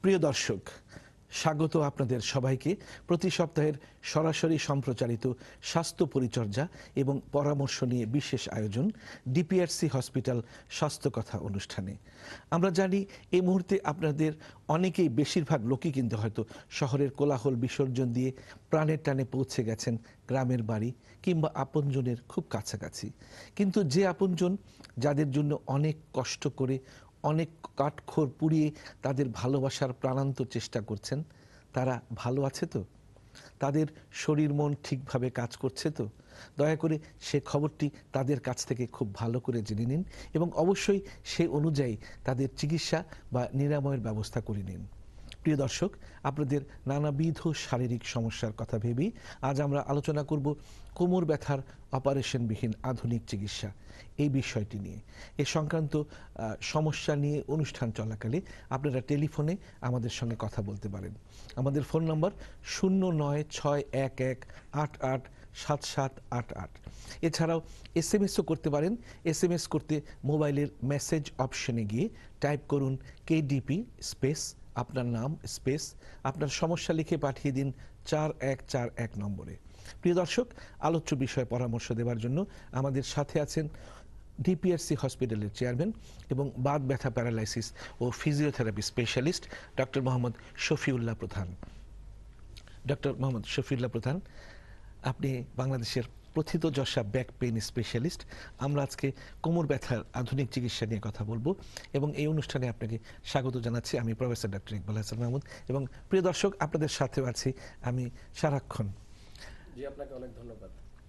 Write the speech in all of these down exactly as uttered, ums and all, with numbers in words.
প্রিয় দর্শক, স্বাগত আপনাদের সবাইকে প্রতি সপ্তাহের সরাসরি সম্প্রচারিত স্বাস্থ্য পরিচর্যা এবং পরামর্শ নিয়ে বিশেষ আয়োজন ডিপিআরসি হসপিটাল স্বাস্থ্য কথা অনুষ্ঠানে। আমরা জানি এই মুহূর্তে আপনাদের অনেকেই, বেশিরভাগ লোকই কিন্তু হয়তো শহরের কোলাহল বিসর্জন দিয়ে প্রাণের টানে পৌঁছে গেছেন গ্রামের বাড়ি কিংবা আপনজনের খুব কাছাকাছি। কিন্তু যে আপনজন যাদের জন্য অনেক কষ্ট করে, অনেক কাঠখড় পুড়িয়ে তাদের ভালোবাসার প্রাণান্ত চেষ্টা করছেন, তারা ভালো আছে তো? তাদের শরীর মন ঠিকভাবে কাজ করছে তো? দয়া করে সে খবরটি তাদের কাছ থেকে খুব ভালো করে জেনে নিন এবং অবশ্যই সেই অনুযায়ী তাদের চিকিৎসা বা নিরাময়ের ব্যবস্থা করে নিন। প্রিয় দর্শক, আপনাদের নানাবিধ শারীরিক সমস্যার কথা ভেবেই আজ আমরা আলোচনা করব কোমর ব্যথার অপারেশনবিহীন আধুনিক চিকিৎসা, এই বিষয়টি নিয়ে। এ সংক্রান্ত সমস্যা নিয়ে অনুষ্ঠান চলাকালে আপনারা টেলিফোনে আমাদের সঙ্গে কথা বলতে পারেন। আমাদের ফোন নম্বর শূন্য নয় ছয় এক এক আট আট সাত সাত আট আট। এছাড়াও এস এম এসও করতে পারেন। এস এম এস করতে মোবাইলের মেসেজ অপশনে গিয়ে টাইপ করুন কেডিপি স্পেস আপনার নাম স্পেস আপনার সমস্যা লিখে পাঠিয়ে দিন চার এক চার এক নম্বরে। প্রিয় দর্শক, আলোচ্য বিষয়ে পরামর্শ দেওয়ার জন্য আমাদের সাথে আছেন ডিপিআরসি হসপিটালের চেয়ারম্যান এবং বাত ব্যথা, প্যারালাইসিস ও physiotherapy specialist doctor Mohammad Shafiullah Pradhan. Doctor Mohammad Shafiullah প্রধান, আপনি বাংলাদেশের প্রথিতযশা ব্যাক পেইন স্পেশালিস্ট। আমরা আজকে কোমর ব্যথার আধুনিক চিকিৎসা নিয়ে কথা বলবো এবং এই অনুষ্ঠানে আপনাকে স্বাগত জানাচ্ছি। আমি প্রফেসর ডক্টর ইকবাল হাসান মাহমুদ এবং প্রিয় দর্শক, আপনাদের সাথেও আছি আমি সারাক্ষণ। জি, আপনাকে অনেক ধন্যবাদ।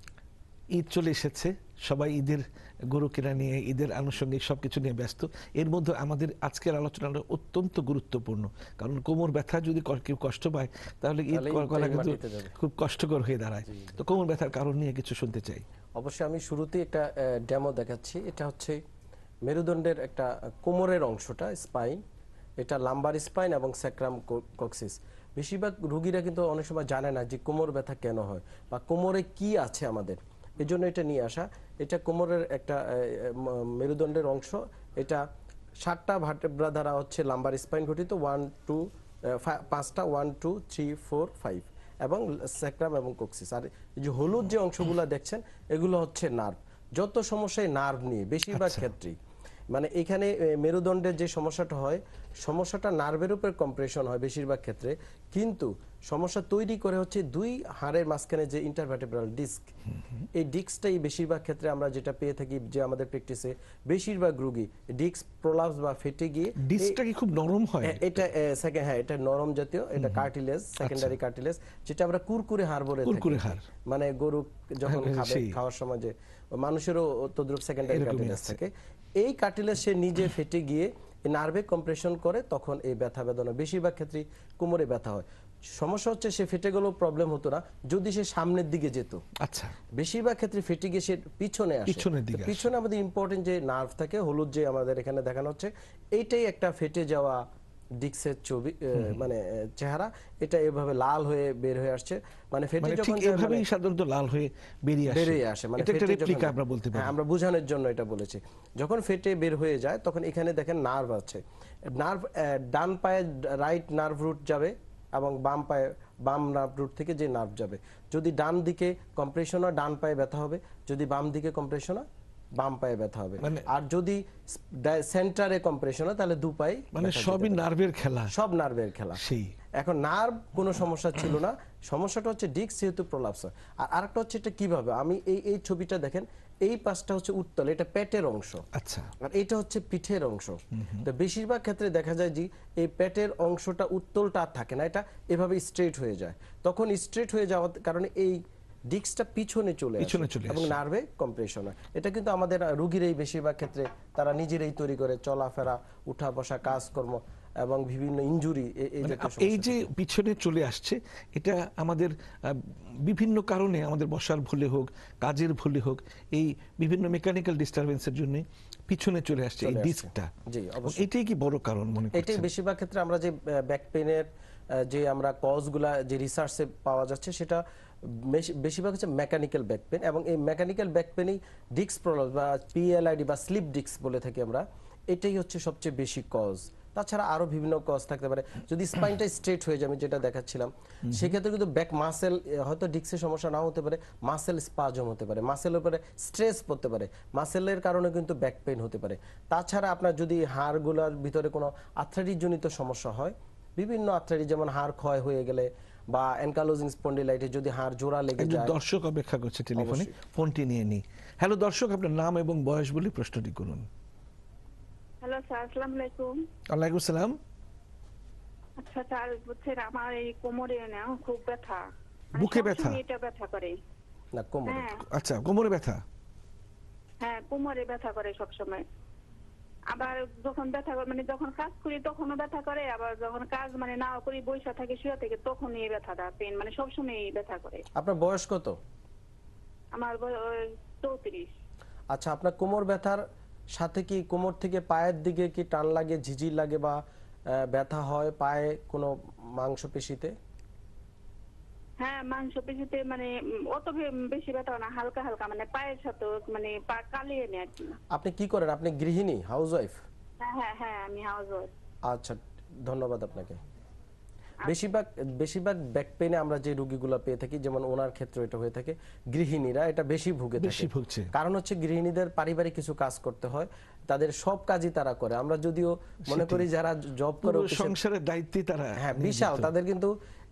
ঈদ চলে এসেছে, সবাই ঈদের গরু কেনা নিয়ে, ঈদের আনুষঙ্গিক সব কিছু নিয়ে ব্যস্ত। এর মধ্যে আমাদের আজকের আলোচনাটা অত্যন্ত গুরুত্বপূর্ণ, কারণ কোমর ব্যথা যদি কেউ কষ্ট পায় তাহলে ঈদ করা কিন্তু খুব কষ্টকর হয়ে দাঁড়ায়। তো কোমর ব্যথার কারণ নিয়ে কিছু শুনতে চাই। অবশ্যই আমি শুরুতেই একটা ডেমো দেখাচ্ছি। এটা হচ্ছে মেরুদণ্ডের একটা কোমরের অংশটা, স্পাইন। এটা লাম্বার স্পাইন এবং স্যাক্রাম কক্সিস। বেশিরভাগ রোগীরা কিন্তু অনেক সময় জানে না যে কোমর ব্যথা কেন হয় বা কোমরে কি আছে আমাদের, এই জন্য এটা নিয়ে আসা। এটা কোমরের একটা মেরুদণ্ডের অংশ। এটা সাতটা ভার্টেব্রা দ্বারা হচ্ছে লাম্বার স্পাইন গঠিত, ওয়ান টু পাঁচটা one two three four five এবং স্যাক্রাম এবং কক্সিস। আর এই যে হলুদ যে অংশগুলো দেখছেন এগুলো হচ্ছে নার্ভ। যত সমস্যায় নার্ভ নিয়ে বেশিরভাগ ক্ষেত্রেই, মানে এখানে মেরুদণ্ডের যে সমস্যাটা হয়, সমস্যাটা নার্ভের উপর কম্প্রেশন হয় বেশিরভাগ ক্ষেত্রে, কিন্তু সমস্যা তৈরি করে হচ্ছে দুই হাড়ের মাঝখানে যে ইন্টারভার্টেব্রাল ডিস্ক, এই ডিস্কটাই বেশিরভাগ ক্ষেত্রে আমরা যেটা পেয়ে থাকি যে আমাদের প্র্যাকটিসে বেশিরভাগ রোগী ডিস্ক প্রলাপস বা ফেটে গিয়ে ডিস্কটা কি খুব নরম হয়। এটা সেকেন্ড হ্যাঁ এটা নরম জাতীয়, এটা কার্টিলেজ, সেকেন্ডারি কার্টিলেজ, যেটা আমরা কুরকুরে হাড় বলে থাকি। কুরকুরে হাড় মানে গরু যখন খাবে, খাওয়ার সময় যে মানুষেরও তদ্রুপ সেকেন্ডারি কার্টিলেজ থাকে। এই কার্টিলেজ সে নিজে ফেটে গিয়ে নার্ভে কম্প্রেশন করে, তখন এই ব্যথা বেদনা বেশিরভাগ ক্ষেত্রে কোমরে ব্যথা হয়। সমস্যা হচ্ছে সে ফেটে গেলেও প্রবলেম হতো না যদি সে সামনের দিকে যেত। আচ্ছা, বেশিরভাগ ক্ষেত্রে ফেটে গিয়ে সে পিছনে আসে। পিছনে আমাদের ইম্পর্টেন্ট যে নার্ভ থাকে, হলুদ যে আমাদের এখানে দেখানো হচ্ছে, এইটাই একটা ফেটে যাওয়া ডিস্কের ছবি, মানে চেহারা। এটা এভাবে লাল হয়ে বের হয়ে আসছে, মানে ফেটে যখন এভাবেই সাধারণত লাল হয়ে বেরিয়ে আসে, বেরিয়ে আসে। মানে এটা একটা রেপ্লিকা আমরা বলতে পারি। আমরা বোঝানোর জন্য এটা বলেছি। যখন ফেটে বের হয়ে যায় তখন এখানে দেখেন নার্ভ আছে। নার্ভ ডান পায়ে রাইট নার্ভ রুট যাবে এবং বাম পায়ে বাম নার্ভ রুট থেকে যে নার্ভ যাবে। যদি ডান দিকে কম্প্রেশন হয় ডান পায়ে ব্যথা হবে, যদি বাম দিকে কম্প্রেশন হয় বাম পায়ে ব্যথা হবে। আর যদি সেন্টারে কম্প্রেশন হয় তাহলে দু পায়ে, মানে সবই নার্ভের খেলা, সব নার্ভের খেলা। সেই এখন নার্ভ কোনো সমস্যা ছিল না, সমস্যাটা হচ্ছে ডিস্ক যেহেতু প্রলাপস হয়। আর আরেকটা হচ্ছে এটা কিভাবে, আমি এই এই ছবিটা দেখেন, এই পাশটা হচ্ছে উত্তল, এটা পেটের অংশ। আচ্ছা, আর এটা হচ্ছে পিঠের অংশ। তো বেশিরভাগ ক্ষেত্রে দেখা যায় যে এই পেটের অংশটা উত্তলটা আর থাকে না, এটা এভাবে স্ট্রেট হয়ে যায়। তখন স্ট্রেট হয়ে যাওয়ার কারণে এই ডিস্কটা পিছনে চলে আসে এবং নার্ভে কম্প্রেশন হয়। এটা কিন্তু আমাদের রোগীরাই বেশিরভাগ ক্ষেত্রে তারা নিজেরাই তৈরি করে, চলাফেরা, উঠা বসা, কাজকর্ম এবং বিভিন্ন ইনজুরি। এই যে পিছনে চলে আসছে, এটা আমাদের বিভিন্ন কারণে, আমাদের বসার ভুলে হোক, কাজের ভুলে হোক, এই বিভিন্ন মেকানিক্যাল ডিস্টারবেন্সের জন্য পিছনে চলে আসছে এই ডিস্কটা। জি, অবশ্যই এটাই কি বড় কারণ মনে করছেন? এটাই বেশিরভাগ ক্ষেত্রে আমরা যে ব্যাক পেইনের যে আমরা কজগুলা যে রিসার্চে পাওয়া যাচ্ছে, সেটা বেশিরভাগ হচ্ছে মেকানিক্যাল ব্যাক পেন। এবং এই মেকানিক্যাল ব্যাক পেনই ডিস্ক প্রলাপস বা পিএলআইডি বা স্লিপ ডিস্ক বলে থাকি আমরা, এটাই হচ্ছে সবচেয়ে বেশি কজ। তাছাড়া আরো বিভিন্ন কজ থাকতে পারে। যদি স্পাইনটা স্ট্রেট হয়ে যায়, আমি যেটা দেখাচ্ছিলাম, সেক্ষেত্রে কিন্তু ব্যাক মাসেল, হয়তো ডিস্কের সমস্যা নাও হতে পারে, মাসেল স্পাজম হতে পারে, মাসেলের উপরে স্ট্রেস পড়তে পারে, মাসেলের কারণে কিন্তু ব্যাক পেইন হতে পারে। তাছাড়া আপনার যদি হাড়গুলোর ভিতরে কোনো আর্থ্রাইটিস জনিত সমস্যা হয়, বিভিন্ন আর্থ্রাইটিস যেমন হাড় ক্ষয় হয়ে গেলে বা অ্যানকালোজিং স্পন্ডিলাইটিস, যদি হাড় জোড়া লেগে যায়। দর্শক অপেক্ষা করছে টেলিফোনে, ফোনটি নিয়ে নি। হ্যালো দর্শক, আপনার নাম এবং বয়স বলে প্রশ্নটি করুন। হ্যালো স্যার, আসসালামু আলাইকুম। ওয়ালাইকুম আসসালাম। আচ্ছা স্যার, বলছেন আমার এই কোমরে না খুব ব্যথা, বুকে ব্যথা? এটা ব্যথা করে না কোমরে? আচ্ছা, কোমরে ব্যথা? হ্যাঁ, কোমরে ব্যথা করে সব সময়। আবার যখন ব্যথা করে, মানে যখন কাজ করি তখনও ব্যথা করে, আবার যখন কাজ মানে না করি, বসে থাকি, শুয়ে থেকে, তখন এই ব্যথাটা, পেন মানে সব সময় ব্যথা করে। আপনার বয়স কত? আমার বয়স চৌত্রিশ। আচ্ছা, আপনার কোমর ব্যথার সাথে কি কোমর থেকে পায়ের দিকে কি টান লাগে, ঝিঝি লাগে বা ব্যথা হয় পায়ে কোনো মাংসপেশিতে? হ্যাঁ, মাংসপেশিতে, মানে অত বেশি ব্যথা না, হালকা হালকা, মানে পায়ের সাথে মানে পা কালিয়ে নেয় আর কি। আপনি কি করেন? আপনি গৃহিণী, হাউসওয়াইফ? হ্যাঁ হ্যাঁ হ্যাঁ, আমি হাউসওয়াইফ। আচ্ছা, ধন্যবাদ আপনাকে। বেশিরভাগ বেশিরভাগ ব্যাক পেইনে আমরা যে রোগীগুলো পেয়ে থাকি, যেমন ওনার ক্ষেত্রে এটা হয়ে থাকে, গৃহিণীরা এটা বেশি ভুগে বেশি ভুগছে। কারণ হচ্ছে গৃহিণীদের পারিবারিক কিছু কাজ করতে হয়, তাদের সব কাজই তারা করে। আমরা যদিও মনে করি যারা জব করে, সংসারের দায়িত্ব তারা, হ্যাঁ বিশাল, তাদের কিন্তু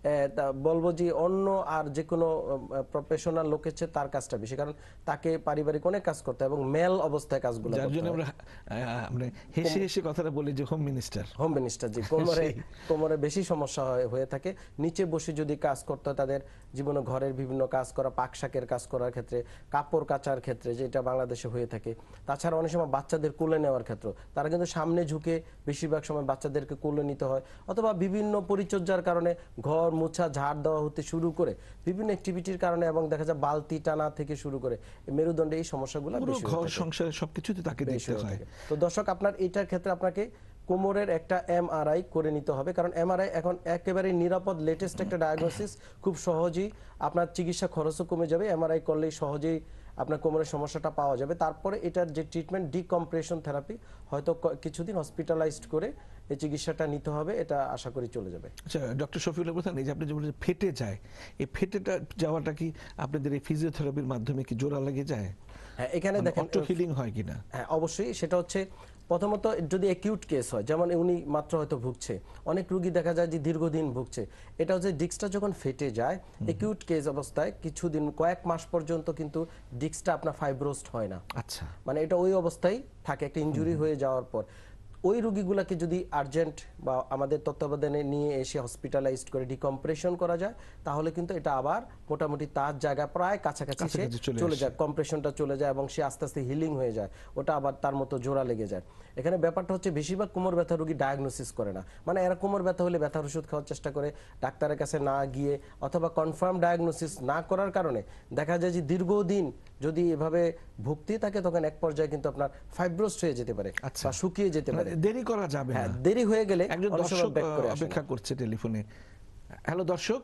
বলবো যে অন্য আর যে কোনো প্রফেশনাল লোকের চেয়ে তার কাজটা বেশি, কারণ তাকে পারিবারিক অনেক কাজ করতে হয় এবং মেল অবস্থায় কাজগুলো করতে হয়। যার জন্য আমরা মানে হেসে হেসে কথাটা বলি যে home minister. Home minister ji, কোমরে কোমরে বেশি সমস্যা হয়ে থাকে। নিচে বসে যদি কাজ করতে হয়, তাদের জীবনে ঘরের বিভিন্ন কাজ করা, পাক শাকের কাজ করার ক্ষেত্রে, কাপড় কাচার ক্ষেত্রে, যেটা বাংলাদেশে হয়ে থাকে। তাছাড়া অনেক সময় বাচ্চাদের কোলে নেওয়ার ক্ষেত্রে তারা কিন্তু সামনে ঝুঁকে বেশিরভাগ সময় বাচ্চাদেরকে কোলে নিতে হয়, অথবা বিভিন্ন পরিচর্যার কারণে ঘর মোছা, ঝাড় দেওয়া হতে শুরু করে বিভিন্ন অ্যাক্টিভিটির কারণে, এবং দেখা যায় বালতি টানা থেকে শুরু করে মেরুদণ্ডে এই সমস্যাগুলো বেশি, ঘর সংসারে সবকিছুতে তাকে দেখতে হয়। তো দর্শক, আপনার এটার ক্ষেত্রে আপনাকে কোমরের একটা এমআরআই করে নিতে হবে, কারণ এমআরআই এখন একেবারে নিরাপদ, লেটেস্ট একটা ডায়াগনোসিস, খুব সহজেই আপনার চিকিৎসা খরচও কমে যাবে। এমআরআই করলেই সহজেই আপনার কোমরের সমস্যাটা পাওয়া যাবে। তারপরে এটার যে ট্রিটমেন্ট, ডিকম্প্রেশন থেরাপি, হয়তো কিছুদিন হসপিটালাইজড করে এই চিকিৎসাটা নিতে হবে, এটা আশা করি চলে যাবে। আচ্ছা ডক্টর শফিউল্লাহ প্রধান, এই যে আপনি যে বলেন ফেটে যায়, এই ফেটেটা যাওয়াটা কি আপনাদের এই ফিজিওথেরাপির মাধ্যমে কি জোড়া লেগে যায়? হ্যাঁ, এখানে দেখেন অটো হিলিং হয় কিনা? হ্যাঁ অবশ্যই, সেটা হচ্ছে প্রথমত যদি অ্যাকিউট কেস হয়, যেমন উনি মাত্র হয়তো ভুগছে, অনেক রোগী দেখা যায় যে দীর্ঘদিন ভুগছে, এটা হচ্ছে ডিস্কটা যখন ফেটে যায়, অ্যাকিউট কেস অবস্থায় কিছুদিন, কয়েক মাস পর্যন্ত কিন্তু ডিস্কটা আপনার ফাইব্রোসড হয় না। আচ্ছা, মানে এটা ওই অবস্থায় থাকে, একটা ইনজুরি হয়ে যাওয়ার পর। ওই রোগীগুলোকে যদি আর্জেন্ট বা আমাদের তত্ত্বাবধানে নিয়ে এসে হসপিটালাইজড করে ডিকম্প্রেশন করা যায়, তাহলে কিন্তু এটা আবার মোটামুটি তার জায়গা প্রায় কাছাকাছি সে চলে যায়, কম্প্রেশনটা চলে যায় এবং সে আস্তে আস্তে হিলিং হয়ে যায়, ওটা আবার তার মতো জোড়া লেগে যায়। এখানে ব্যাপারটা হচ্ছে বেশিরভাগ কোমর ব্যথা রোগী ডায়াগনোসিস করে না, মানে এরা কোমর ব্যথা হলে ব্যথার ওষুধ খাওয়ার চেষ্টা করে, ডাক্তারের কাছে না গিয়ে অথবা কনফার্ম ডায়াগনোসিস না করার কারণে দেখা যায় যে দীর্ঘদিন যদি এভাবে ভুগতে থাকে, তখন এক পর্যায়ে কিন্তু আপনার ফাইব্রোসড হয়ে যেতে পারে বা শুকিয়ে যেতে পারে। দেরি করা যাবে না, দেরি হয়ে গেলে একজন দর্শক অপেক্ষা করছে টেলিফোনে। হ্যালো দর্শক,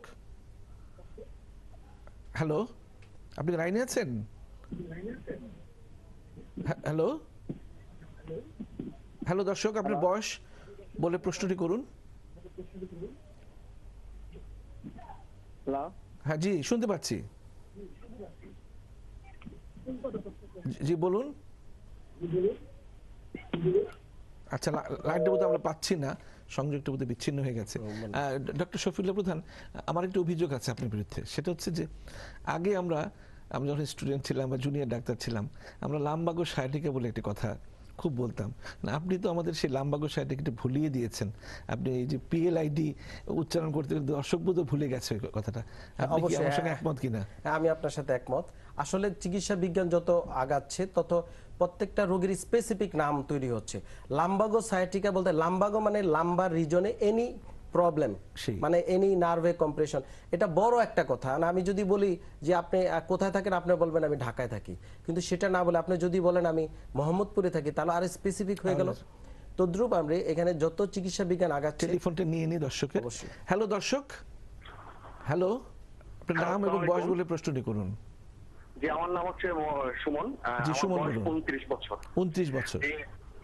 হ্যালো, আপনি লাইনে আছেন? হ্যালো হ্যালো দর্শক, আপনার বয়স বলে প্রশ্নটি করুন। হ্যাঁ জি, শুনতে পাচ্ছি, জি বলুন। আচ্ছা, লাইনটা বোধহয় আমরা পাচ্ছি না, সংযোগটা বোধহয় বিচ্ছিন্ন হয়ে গেছে। ডক্টর শফিউল্লাহ প্রধান, আমার একটা অভিযোগ আছে আপনার বিরুদ্ধে, সেটা হচ্ছে যে আগে আমরা আমরা যখন স্টুডেন্ট ছিলাম বা জুনিয়র ডাক্তার ছিলাম, আমরা লাম্বাগো সায়াটিকা বলে একটি কথা খুব বলতাম না। আপনি তো আমাদের সেই লাম্বাগো সায়াটিকাটা ভুলিয়ে দিয়েছেন। আপনি এই যে পিএলআইডি উচ্চারণ করতে দর্শক বোধহয় ভুলে গেছে কথাটা। আপনি কি আমার সঙ্গে একমত কিনা? আমি আপনার সাথে একমত। আসলে চিকিৎসা বিজ্ঞান যত আগাচ্ছে, তত প্রত্যেকটা রোগীর স্পেসিফিক নাম তৈরি হচ্ছে। লাম্বাগো সায়াটিকা বলতে, লাম্বাগো মানে লাম্বার রিজনে এনি প্রবলেম, মানে এনি নার্ভে কম্প্রেশন, এটা বড় একটা কথা। আমি যদি বলি যে আপনি কোথায় থাকেন, আপনি বলবেন আমি ঢাকায় থাকি, কিন্তু সেটা না বলে আপনি যদি বলেন আমি মোহাম্মদপুরে থাকি, তাহলে আর স্পেসিফিক হয়ে গেল। তদ্রুপ আমরা এখানে যত চিকিৎসা বিজ্ঞান আগাচ্ছে। টেলিফোনটা নিয়ে নি দর্শকের। হ্যালো দর্শক, হ্যালো, আপনার নাম এবং বয়স বলে প্রশ্নটি করুন। জি, আমার নাম হচ্ছে সুমন। জি সুমন, বয়স উনত্রিশ বছর। উনত্রিশ বছর। জি,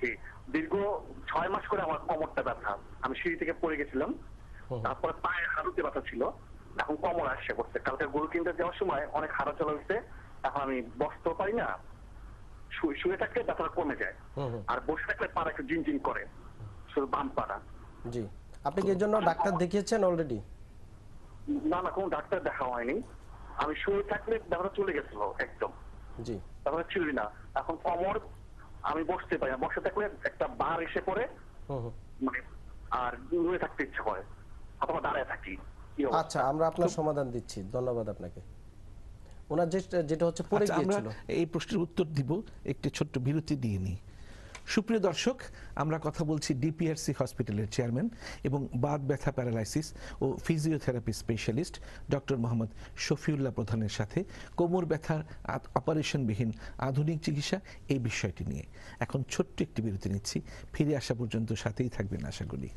দীর্ঘ ছয় মাস করে আমার কোমরটা ব্যথা। আমি সিঁড়ি থেকে পড়ে গেছিলাম, তারপরে পায়ের হাঁটুতে ব্যথা ছিল, এখন কোমর আসছে করছে। কালকে গরু কিনতে যাওয়ার সময় অনেক হাঁটা চলা হচ্ছে, এখন আমি বসতেও পারি না, শুয়ে থাকলে ব্যথাটা কমে যায়, আর বসে থাকলে পাড়া একটু জিনজিন করে, শুধু বাম পাড়া। জি, আপনি কি এর জন্য ডাক্তার দেখিয়েছেন অলরেডি? না না, কোনো ডাক্তার দেখা হয়নি। আমি শুয়ে থাকলে ব্যথাটা চলে গেছিল একদম, জি, ব্যথাটা ছিল না। এখন কোমর আমি বসতে পারি না, বসে থাকলে একটা বার এসে পড়ে, মানে আর দূরে থাকতে ইচ্ছা করে, অথবা দাঁড়ায় থাকি। আচ্ছা, আমরা আপনার সমাধান দিচ্ছি, ধন্যবাদ আপনাকে। ওনার যেটা হচ্ছে পড়ে গিয়েছিল, এই প্রশ্নের উত্তর দিব একটি ছোট্ট বিরতি দিয়ে নিই। সুপ্রিয় দর্শক, আমরা কথা বলছি ডিপিআরসি হসপিটালের চেয়ারম্যান এবং বাত ব্যথা প্যারালাইসিস ও physiotherapy specialist doctor Mohammad Shafiullah প্রধানের সাথে কোমর ব্যথার অপারেশনবিহীন আধুনিক চিকিৎসা এই বিষয়টি নিয়ে। এখন ছোট্ট একটি বিরতি নিচ্ছি, ফিরে আসা পর্যন্ত সাথেই থাকবেন আশা করি।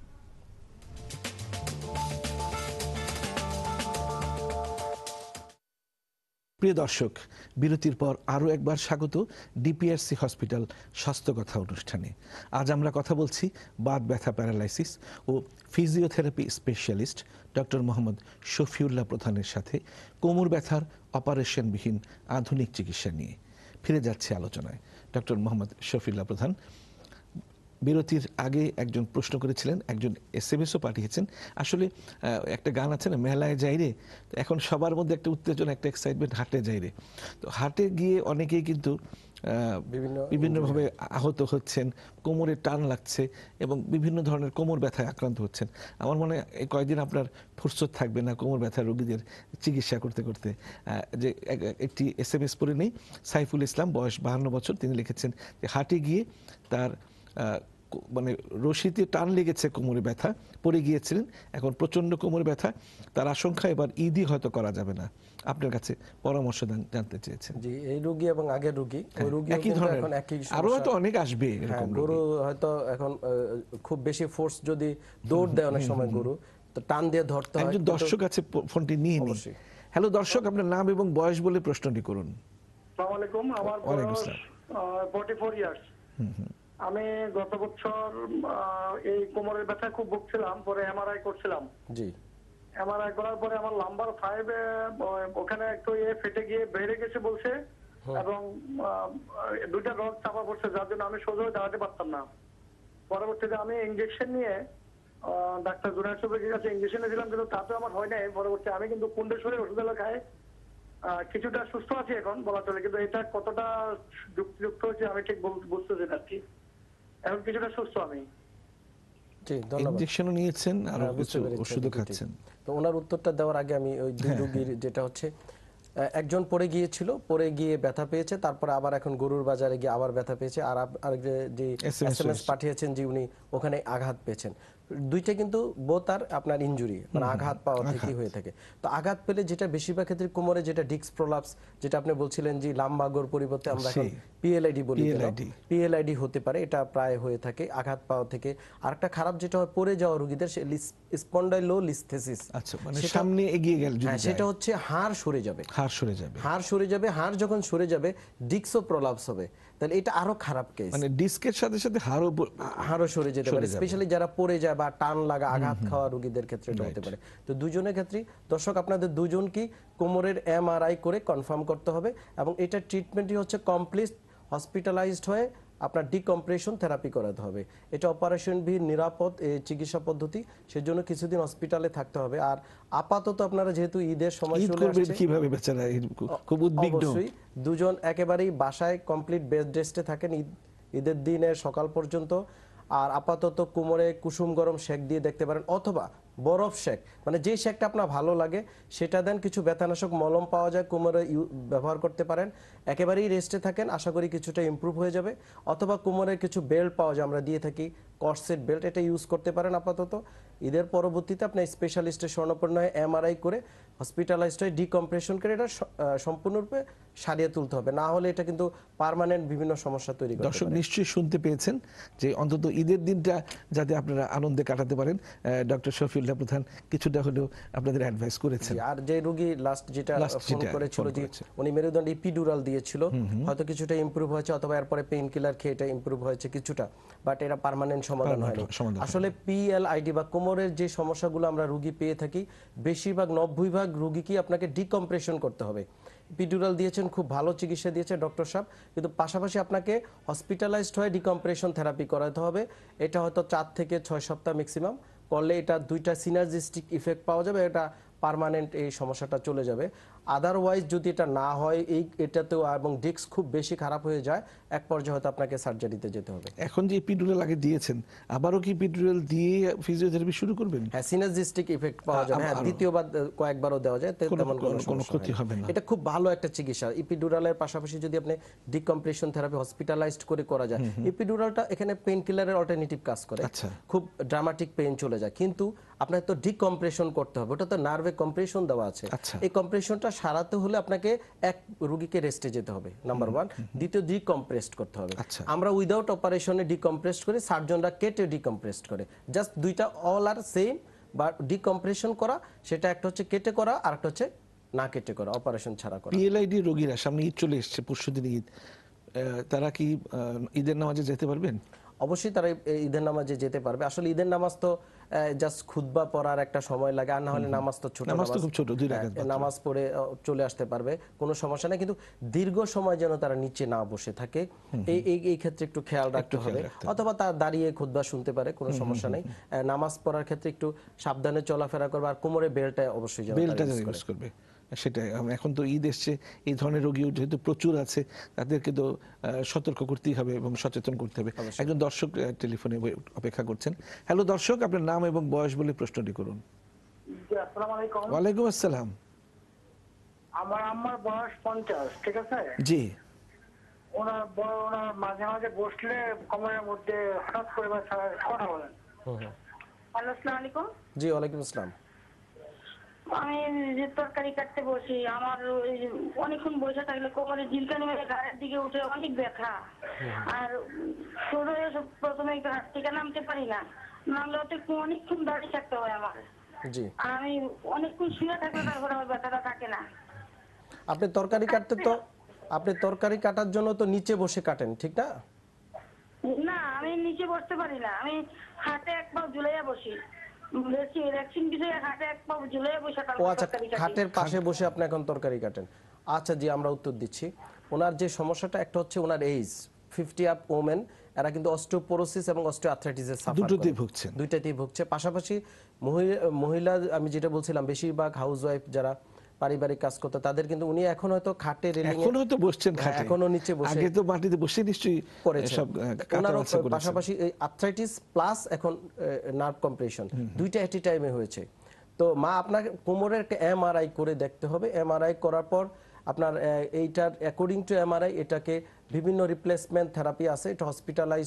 প্রিয় দর্শক, বিরতির পর আরও একবার স্বাগত ডিপিআরসি হসপিটাল স্বাস্থ্য কথা অনুষ্ঠানে। আজ আমরা কথা বলছি বাত ব্যথা প্যারালাইসিস ও physiotherapy specialist doctor Mohammad Shafiullah প্রধানের সাথে কোমর ব্যথার অপারেশনবিহীন আধুনিক চিকিৎসা নিয়ে। ফিরে যাচ্ছে আলোচনায়। ডক্টর মোহাম্মদ শফিউল্লাহ প্রধান, বিরতির আগে একজন প্রশ্ন করেছিলেন, একজন এস এম এসও পাঠিয়েছেন। আসলে একটা গান আছে না, মেলায় যাইরে, এখন সবার মধ্যে একটা উত্তেজনা, একটা এক্সাইটমেন্ট, হাটে যাইরে। তো হাটে গিয়ে অনেকেই কিন্তু বিভিন্নভাবে আহত হচ্ছেন, কোমরে টান লাগছে এবং বিভিন্ন ধরনের কোমর ব্যথায় আক্রান্ত হচ্ছেন। আমার মনে হয় এই কয়েকদিন আপনার ফুরসত থাকবে না কোমর ব্যথা রোগীদের চিকিৎসা করতে করতে। যে একটি এস এম এস পড়ে নেই, সাইফুল ইসলাম, বয়স বাহান্ন বছর, তিনি লিখেছেন যে হাটে গিয়ে তার মানে রশিতে টান লেগেছে, কোমরে ব্যথা, পড়ে গিয়েছিলেন, এখন প্রচন্ড কোমর ব্যথা, তার আশঙ্কা এবার ঈদই হয়তো করা যাবে না। আপনার কাছে পরামর্শ জানতে চেয়েছেন। জি, এই রোগী এবং আগের রোগী ওই রোগী একই ধরনের, এখন একই আরো হয়তো অনেক আসবে এরকম রোগী। গরু হয়তো এখন খুব বেশি ফোর্স যদি দৌড় দেয় অনেক সময় গরু, তো টান দিয়ে ধরতে হয়। একজন দর্শক আছে, ফোনটি নিয়ে নিন। হ্যালো দর্শক, আপনার নাম এবং বয়স বলে প্রশ্নটি করুন। আসসালামু আলাইকুম, আমার বয়স চৌষট্টি ইয়ার্স। আমি গত বছর এই কোমরের ব্যথা খুব ভুগছিলাম, পরে এমআরআই করছিলাম। জি, এমআরআই করার পরে আমার নাম্বার ফাইভ ওখানে একটু এ ফেটে গিয়ে বেড়ে গেছে বলছে, এবং দুইটা রড চাপা পড়ছে, যার জন্য আমি সোজা দাঁড়াতে পারতাম না। পরবর্তীতে আমি ইঞ্জেকশন নিয়ে ডাক্তার জুনায়দ সাহেবের কাছে ইঞ্জেকশন দিলাম, কিন্তু তাতে আমার হয় নাই। পরবর্তী আমি কিন্তু কুণ্ডেশ্বরে ওষুধ খাই, কিছুটা সুস্থ আছি এখন বলা চলে, কিন্তু এটা কতটা যুক্তিযুক্ত হচ্ছে আমি ঠিক বুঝতেছি না। কি এখন কিছুটা সুস্থ আমি। জি, ধন্যবাদ। ইনজেকশনও নিয়েছেন আর ওষুধও খাচ্ছেন। তো ওনার উত্তরটা দেওয়ার আগে আমি ওই দুই রোগীর যেটা হচ্ছে, একজন পড়ে গিয়েছিল, পড়ে গিয়ে ব্যথা পেয়েছে, তারপর আবার এখন গরুর বাজারে গিয়ে আবার ব্যথা পেয়েছে, আর আরেক যে এসএমএস পাঠিয়েছেন যে উনি ওখানে আঘাত পেয়েছেন। দুইটা কিন্তু বোথ আর আপনার ইনজুরি, মানে আঘাত পাওয়া থেকে হয়ে থাকে। তো আঘাত পেলে যেটা বেশিরভাগ ক্ষেত্রে কোমরে যেটা ডিস্ক প্রলাপস, যেটা আপনি বলছিলেন যে লাম্বাগোর পরিবর্তে আমরা এখন পিএলআইডি বলি, পিএলআইডি হতে পারে, এটা প্রায় হয়ে থাকে আঘাত পাওয়া থেকে। আরেকটা খারাপ যেটা হয় পড়ে যাওয়া রোগীদের স্পন্ডাইলোলিস্থেসিস, আচ্ছা মানে সামনে এগিয়ে গেল, সেটা হচ্ছে হাড় সরে যাবে, হাড় সরে যাবে, হাড় সরে যাবে, হাড় যখন সরে যাবে ডিস্কও প্রলাপস হবে, তাহলে এটা আরো খারাপ কেস। মানে ডিস্কের সাথে সাথে হাড়ও হাড়ও সরে যেতে পারে, স্পেশালি যারা পড়ে যায় বা টান লাগা আঘাত খাওয়া রোগীদের ক্ষেত্রে এটা হতে পারে। তো দুজনের ক্ষেত্রে দর্শক, আপনাদের দুজন কি কোমরের এমআরআই করে কনফার্ম করতে হবে, এবং এটা ট্রিটমেন্টই হচ্ছে কমপ্লিট হসপিটালাইজড হয়ে আপনার ডিকম্প্রেশন থেরাপি করাতে হবে। এটা অপারেশন ভি নিরাপদ চিকিৎসা পদ্ধতি, সেজন্য কিছুদিন হসপিটালে থাকতে হবে। আর আপাতত আপনারা যেহেতু ঈদের সময় চলে আসছে, কিভাবে বেচারা খুব উদ্বিগ্ন, অবশ্যই দুজন একেবারেই বাসায় কমপ্লিট বেড রেস্টে থাকেন ঈদের দিনের সকাল পর্যন্ত। আর আপাতত কোমরে কুসুম গরম শেক দিয়ে দেখতে পারেন, অথবা বরফ শেক, মানে যে শেকটা আপনার ভালো লাগে সেটা দেন। কিছু ব্যথানাশক মলম পাওয়া যায়, কোমরে ব্যবহার করতে পারেন। একেবারেই রেস্টে থাকেন, আশা করি কিছুটা ইমপ্রুভ হয়ে যাবে। অথবা কোমরের কিছু বেল্ট পাওয়া যায়, আমরা দিয়ে থাকি কর্সেট বেল্ট, এটা ইউজ করতে পারেন আপাতত। ঈদের পরবর্তীতে আপনার স্পেশালিস্টের স্বর্ণপন্ন হয়ে এমআরআই করে হসপিটালাইজড হয়ে ডিকম্প্রেশন করে এটা সম্পূর্ণরূপে সারিয়ে তুলতে হবে, না হলে এটা কিন্তু পার্মানেন্ট বিভিন্ন সমস্যা তৈরি করতে পারে। দর্শক নিশ্চয়ই শুনতে পেয়েছেন যে অন্তত ঈদের দিনটা যাতে আপনারা আনন্দে কাটাতে পারেন, ডক্টর শফিউল্লাহ প্রধান কিছুটা হলেও আপনাদের অ্যাডভাইস করেছেন। আর যে রোগী লাস্ট যেটা ফোন করেছিল যে উনি মেরুদণ্ডে ইপিডুরাল দিয়েছিল, হয়তো কিছুটা ইমপ্রুভ হয়েছে, অথবা এরপরে পেইন কিলার খেয়ে এটা ইমপ্রুভ হয়েছে কিছুটা, বাট এটা পার্মানেন্ট সমাধান হয়নি। আসলে পিএলআইডি বা কোমরের যে সমস্যাগুলো আমরা রোগী পেয়ে থাকি, বেশিরভাগ নব্বই ভাগ রোগীকে আপনাকে ডিকম্প্রেশন করতে হবে। ইপিডুরাল দিয়েছেন, খুব ভালো চিকিৎসা দিয়েছে ডক্টর সাহেব, কিন্তু পাশাপাশি আপনাকে হসপিটালাইজড হয়ে ডিকম্প্রেশন থেরাপি করাতে হবে। এটা হয়তো চার থেকে ছয় সপ্তাহ ম্যাক্সিমাম করলে এটা দুইটা সিনার্জিস্টিক ইফেক্ট পাওয়া যাবে, এটা পার্মানেন্ট এই সমস্যাটা চলে যাবে। আদারওয়াইজ যদি এটা না হয়, এই এটাতেও এবং ডিস্ক খুব বেশি খারাপ হয়ে যায়, এক পর্যায়ে হয়তো আপনাকে সার্জারিতে যেতে হবে। এখন যে ইপিডুরাল আগে দিয়েছেন, আবারও কি ইপিডুরাল দিয়ে ফিজিওথেরাপি শুরু করবেন? হ্যাঁ, সিনার্জিস্টিক ইফেক্ট পাওয়া যাবে। হ্যাঁ, দ্বিতীয়বার কয়েকবারও দেওয়া যায়, তেমন কোনো ক্ষতি হবে না। এটা খুব ভালো একটা চিকিৎসা। ইপিডুরালের পাশাপাশি যদি আপনি ডিকম্প্রেশন থেরাপি হসপিটালাইজড করে করা যায়, ইপিডুরালটা এখানে পেইন কিলারের অল্টারনেটিভ কাজ করে, খুব ড্রামাটিক পেইন চলে যায়, কিন্তু আপনার তো ডিকম্প্রেশন করতে হবে, ওটা তো নার্ভে কম্প্রেশন দেওয়া আছে। এই কম্প্রেশনটা সারাতে হলে আপনাকে এক রোগীকে রেস্টে যেতে হবে, নাম্বার ওয়ান। দ্বিতীয়, ডিকম্প্রেসড করতে হবে। আমরা উইদাউট অপারেশনে ডিকম্প্রেসড করে, সার্জনরা কেটে ডিকম্প্রেসড করে, জাস্ট দুইটা অল আর সেম। বা ডিকম্প্রেশন করা সেটা একটা হচ্ছে কেটে করা, আর একটা হচ্ছে না কেটে করা, অপারেশন ছাড়া করা। পিএলআইডি রোগীরা সামনে ঈদ চলে এসেছে, পরশুদিন ঈদ, তারা কি ঈদের নামাজে যেতে পারবেন? অবশ্যই তারা ঈদের নামাজে যেতে পারবে। আসলে ঈদের নামাজ তো জাস্ট খুতবা পড়ার একটা সময় লাগে, আর না হলে নামাজ তো ছোট নামাজ, খুব ছোট, দুই রাকাত নামাজ পড়ে চলে আসতে পারবে, কোনো সমস্যা নেই। কিন্তু দীর্ঘ সময় যেন তারা নিচে না বসে থাকে, এই এই ক্ষেত্রে একটু খেয়াল রাখতে হবে। অথবা তার দাঁড়িয়ে খুতবা শুনতে পারে, কোনো সমস্যা নেই। নামাজ পড়ার ক্ষেত্রে একটু সাবধানে চলাফেরা করবে, আর কোমরে বেল্টটা অবশ্যই যেন ইউজ করবে। সেটাই, এখন তো ঈদ এসছে, এই ধরনের রোগীও যেহেতু প্রচুর আছে, তাদেরকে তো সতর্ক করতেই হবে এবং সচেতন করতে হবে। একজন দর্শক টেলিফোনে অপেক্ষা করছেন। হ্যালো দর্শক, আপনার নাম এবং বয়স বলে প্রশ্নটি করুন। আসসালামু আলাইকুম। ওয়ালাইকুম আসসালাম। আমার আম্মার বয়স পঞ্চাশ, ঠিক আছে? জি। ওনার ওনার মাঝে মাঝে বসলে কোমরের মধ্যে হঠাৎ করে কথা বলেন। হ্যালো, আসসালামু আলাইকুম। জি, ওয়ালাইকুম আসসালাম। আমি যে তরকারি কাটতে বসি, আমার অনেকক্ষণ বসে থাকলে কোমরে ঝিলকানি মেরে গায়ের দিকে উঠে অনেক ব্যথা, আর শুরু প্রথমে ঘাট থেকে নামতে পারি না, নামলে একটু অনেকক্ষণ দাঁড়িয়ে থাকতে হয় আমার। জি, আমি অনেকক্ষণ শুয়ে থাকলে তারপরে আমার ব্যথাটা থাকে না। আপনি তরকারি কাটতে তো আপনি তরকারি কাটার জন্য তো নিচে বসে কাটেন, ঠিক না? না, আমি নিচে বসতে পারি না, আমি হাতে এক পা ঝুলাইয়া বসি। খাটের পাশে বসে আপনি এখন তরকারি কাটেন। আচ্ছা জি, আমরা উত্তর দিচ্ছি। ওনার যে সমস্যাটা, একটা হচ্ছে ওনার এজ ফিফটি আপ ওমেন, এরা কিন্তু অস্টিওপোরোসিস এবং অস্টিওআর্থ্রাইটিসের সাফার করে, দুটোতেই ভুগছে দুইটাতেই ভুগছে পাশাপাশি মহিলা, আমি যেটা বলছিলাম, বেশিরভাগ হাউসওয়াইফ যারা পারিবারিক কাজ করতে, তাদের কিন্তু উনি এখন হয়তো খাটে রেলিং এ এখনো তো বসছেন, খাটে এখনো নিচে বসে, আগে তো মাটিতে বসে নিশ্চয়ই করেছেন। ওনার পাশাপাশি এই আর্থ্রাইটিস প্লাস এখন নার্ভ কম্প্রেশন, দুইটা এট এ টাইমে হয়েছে। তো মা, আপনাকে কোমরের একটা এমআরআই করে দেখতে হবে। এমআরআই করার পর আপনার এইটার অ্যাকর্ডিং টু এমআরআই এটাকে বিভিন্ন রিপ্লেসমেন্ট থেরাপি আছে, এটা হসপিটালাইজ